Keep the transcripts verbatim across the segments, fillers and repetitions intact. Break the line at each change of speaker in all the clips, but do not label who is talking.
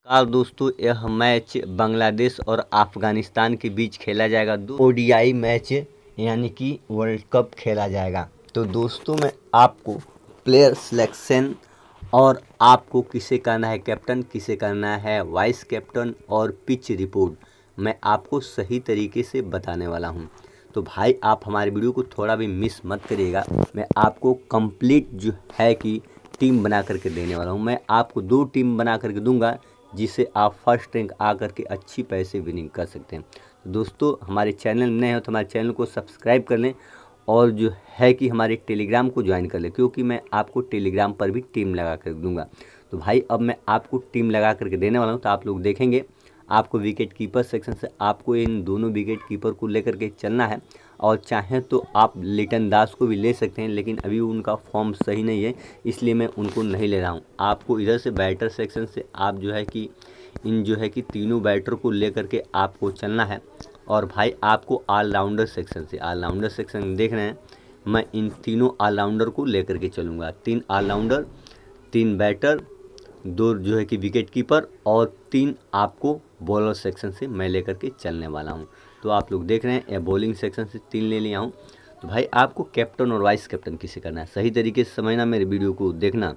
नमस्कार दोस्तों, यह मैच बांग्लादेश और अफगानिस्तान के बीच खेला जाएगा। दो ओडीआई मैच यानी कि वर्ल्ड कप खेला जाएगा। तो दोस्तों मैं आपको प्लेयर सिलेक्शन और आपको किसे करना है कैप्टन, किसे करना है वाइस कैप्टन और पिच रिपोर्ट मैं आपको सही तरीके से बताने वाला हूं। तो भाई आप हमारे वीडियो को थोड़ा भी मिस मत करिएगा। मैं आपको कंप्लीट जो है कि टीम बना करके देने वाला हूं। मैं आपको दो टीम बना करके दूंगा जिससे आप फर्स्ट रैंक आकर के अच्छी पैसे विनिंग कर सकते हैं। तो दोस्तों हमारे चैनल नए हो तो हमारे चैनल को सब्सक्राइब कर लें और जो है कि हमारे टेलीग्राम को ज्वाइन कर लें, क्योंकि मैं आपको टेलीग्राम पर भी टीम लगा कर दूंगा। तो भाई अब मैं आपको टीम लगा करके देने वाला हूं। तो आप लोग देखेंगे आपको विकेट कीपर सेक्शन से आपको इन दोनों विकेट कीपर को लेकर के चलना है, और चाहें तो आप लिटन दास को भी ले सकते हैं, लेकिन अभी उनका फॉर्म सही नहीं है इसलिए मैं उनको नहीं ले रहा हूं। आपको इधर से बैटर सेक्शन से आप जो है कि इन जो है कि तीनों बैटर को लेकर के आपको चलना है। और भाई आपको ऑलराउंडर सेक्शन से ऑलराउंडर सेक्शन देख रहे हैं, मैं इन तीनों ऑलराउंडर को लेकर के चलूँगा। तीन ऑलराउंडर, तीन बैटर, दो जो है कि विकेट कीपर और तीन आपको बॉलर सेक्शन से मैं लेकर के चलने वाला हूं। तो आप लोग देख रहे हैं ये बॉलिंग सेक्शन से तीन ले लिया हूं। तो भाई आपको कैप्टन और वाइस कैप्टन किसे करना है सही तरीके से समझना, मेरे वीडियो को देखना।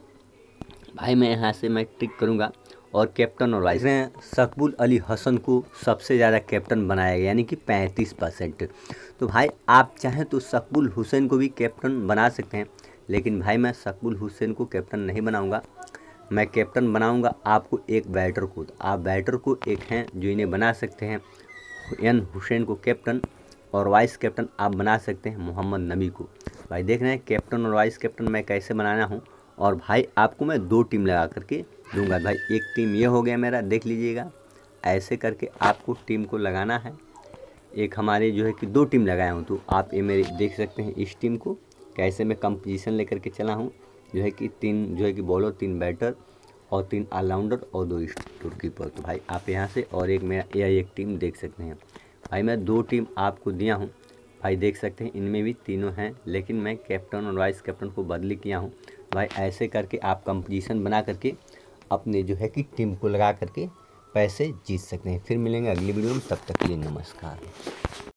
भाई मैं यहाँ से मैं टिक करूँगा और कैप्टन और वाइस हैं। शकबुल अली हसन को सबसे ज़्यादा कैप्टन बनाया गया यानी कि पैंतीस परसेंट। तो भाई आप चाहें तो शकबुल हुसैन को भी कैप्टन बना सकते हैं, लेकिन भाई मैं शकबुल हुसैन को कैप्टन नहीं बनाऊँगा। मैं कैप्टन बनाऊंगा आपको एक बैटर को। तो आप बैटर को एक हैं जो इन्हें बना सकते हैं एन हुसैन को कैप्टन, और वाइस कैप्टन आप बना सकते हैं मोहम्मद नबी को। भाई देख रहे हैं कैप्टन और वाइस कैप्टन मैं कैसे बनाना हूं। और भाई आपको मैं दो टीम लगा करके दूंगा। भाई एक टीम ये हो गया मेरा, देख लीजिएगा ऐसे करके आपको टीम को लगाना है। एक हमारे जो है कि दो टीम लगाया हूँ, तो आप ये मेरे देख सकते हैं इस टीम को कैसे मैं कंपोजिशन लेकर के चला हूँ। जो है कि तीन जो है कि बॉलर, तीन बैटर और तीन ऑलराउंडर और दो स्टोर कीपर। तो भाई आप यहाँ से और एक मेरा यह एक टीम देख सकते हैं। भाई मैं दो टीम आपको दिया हूँ, भाई देख सकते हैं इनमें भी तीनों हैं, लेकिन मैं कैप्टन और वाइस कैप्टन को बदली किया हूँ। भाई ऐसे करके आप कंपोजिशन बना करके अपने जो है कि टीम को लगा करके पैसे जीत सकते हैं। फिर मिलेंगे अगली वीडियो में, तब तक के लिए नमस्कार।